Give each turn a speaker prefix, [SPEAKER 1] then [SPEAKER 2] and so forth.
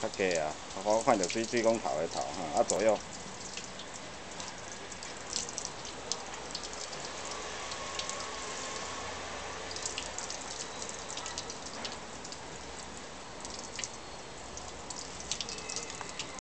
[SPEAKER 1] 较低啊，我看着水管头的头哈，啊左右